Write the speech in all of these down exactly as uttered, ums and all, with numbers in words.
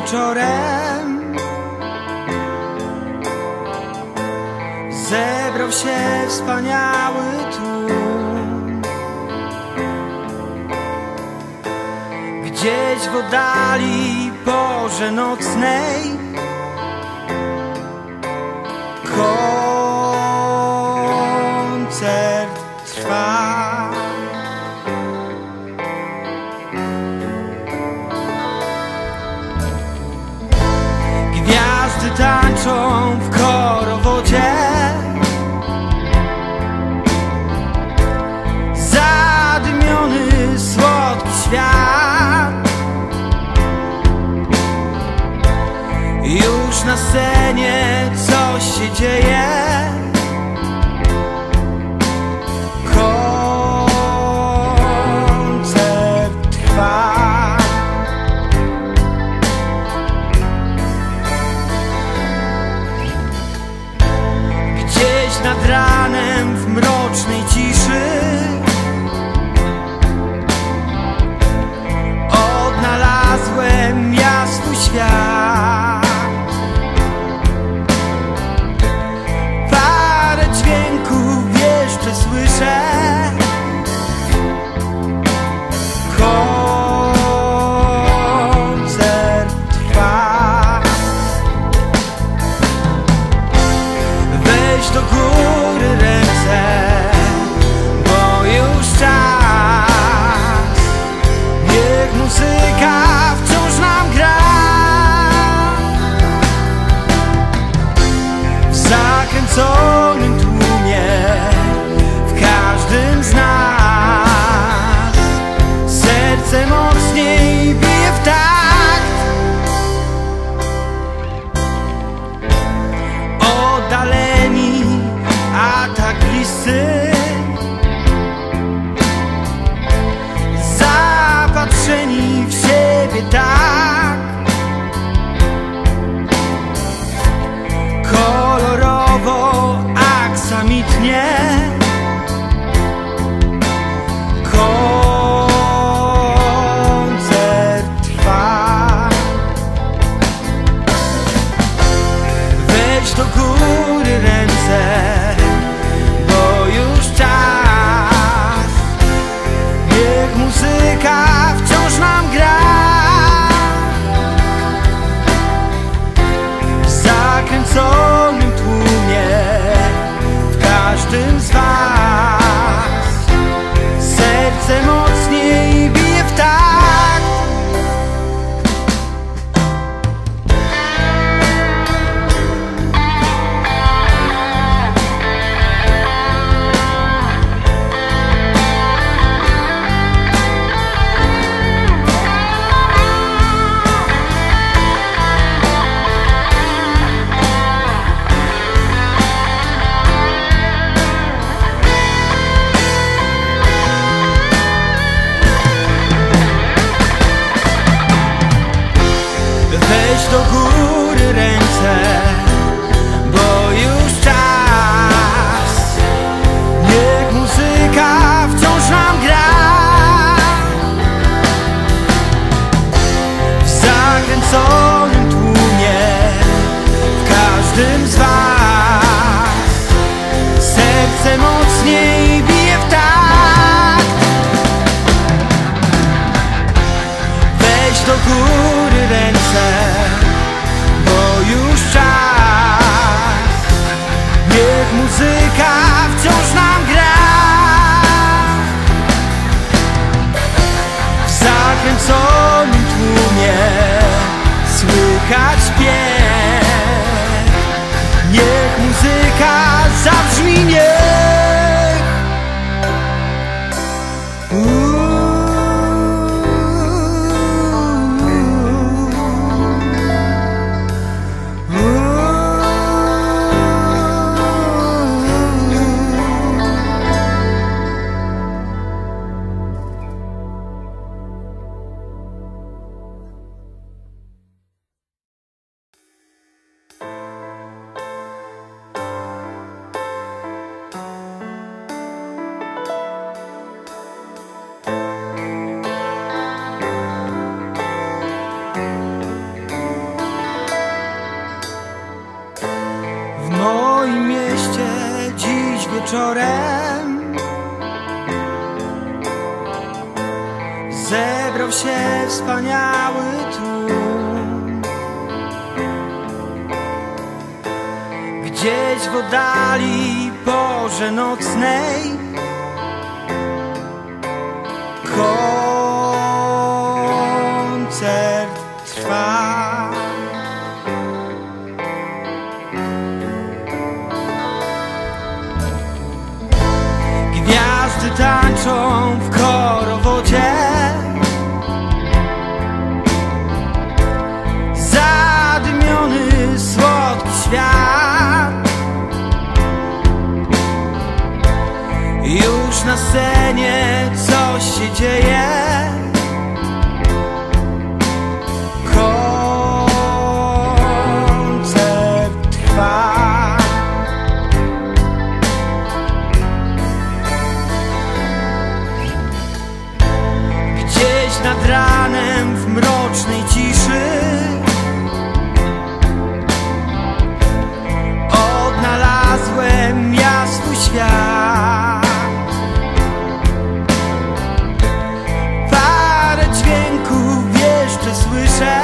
wieczorem zebrał się wspaniały tłum. Gdzieś w oddali porze nocnej koncert trwa. Gwiazdy tańczą w korowodzie, zadymiony słodki świat. Już na scenie coś się dzieje, koncert trwa. Gdzieś nad ranem w mrocznej ciszy odnalazłem ja swój świat. Parę dźwięków jeszcze słyszę, koncert trwa. Weź do góry ręce, bo już czas. Niech muzyka wciąż nam gra. W zakręconym tłumie, w każdym z nas serce mocniej bije w takt. Oddaleni, a tak bliscy, zapatrzeni w siebie tak. Kolorowo, aksamitnie, koncert trwa. Weź do góry ręce, bo już czas. Niech muzyka wciąż nam gra. W zakręconym tłumie, w każdym z was serce mocniej bije w takt. Weź do góry ręce, bo już czas. Niech muzyka wciąż nam gra. W zakręconym tłumie, w każdym z was serce mocniej bije w takt. Weź do góry ręce, bo już czas. Niech muzyka wciąż nam gra. W zakręconym tłumie słychać śpiew. Niech muzyka zabrzmi, niech zebrał się wspaniały tłum. Gdzieś w oddali porze nocnej koncert trwa. Gwiazdy tańczą w korowodzie, zadymiony słodki świat. Już na scenie coś się dzieje, koncert trwa. Gdzieś nad ranem w mrocznej ciszy odnalazłem jasny świat. Parę dźwięków jeszcze słyszę,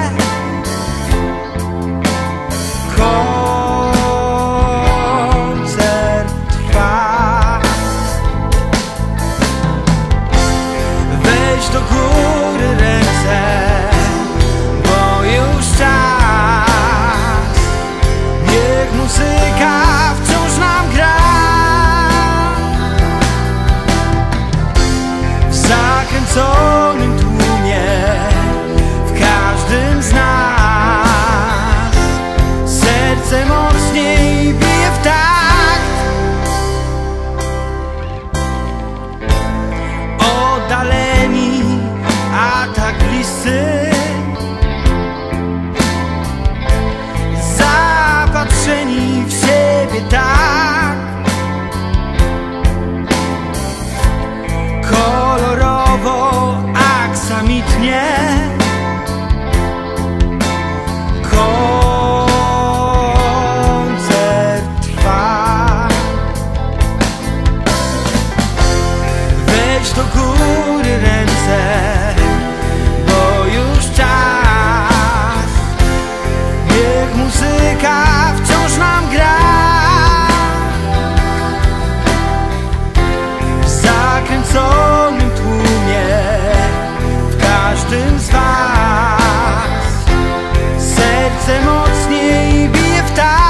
koncert trwa. Weź do góry ręce, bo już czas. Niech muzyka wciąż nam gra. W zakręconym tłumie, w każdym z nas serce mocniej bije w takt. Oddaleni, a tak bliscy, zapatrzeni w siebie tak. Kolorowo, aksamitnie, koncert trwa. Weź do góry ręce, bo już czas. Niech muzyka wciąż nam gra. W zakręconym tłumie, w każdym z was serce mocniej bije w takt.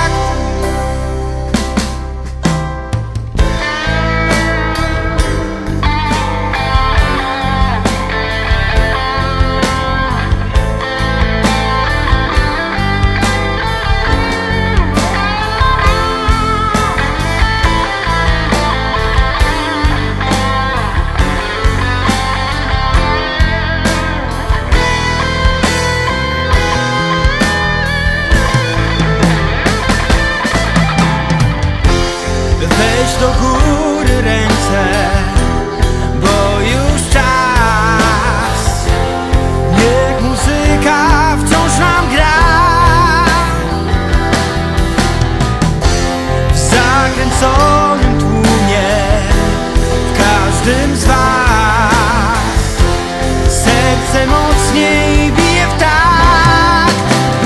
Weź do góry ręce, bo już czas. Niech muzyka wciąż nam gra. W zakręconym tłumie, w każdym z was serce mocniej bije w takt.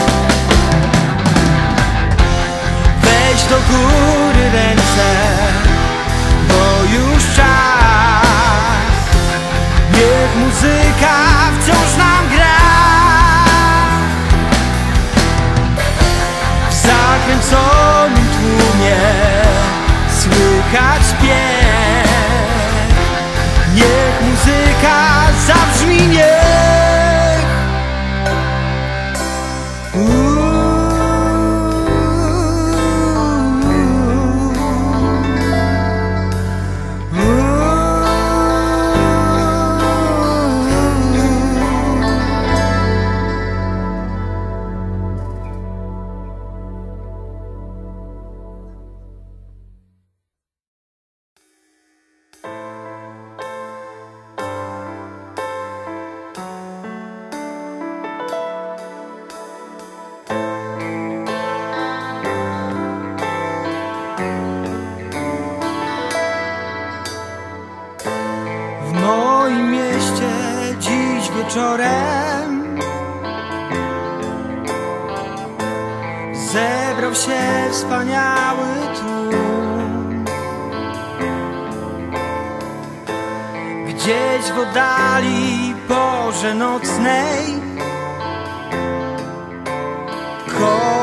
Weź do góry ręce, bo już czas. Niech muzyka wciąż nam gra. W zakręconym tłumie słychać śpiew. Niech muzyka zabrzmi, niech. Uuu. wieczorem zebrał się wspaniały tłum. Gdzieś w oddali porze nocnej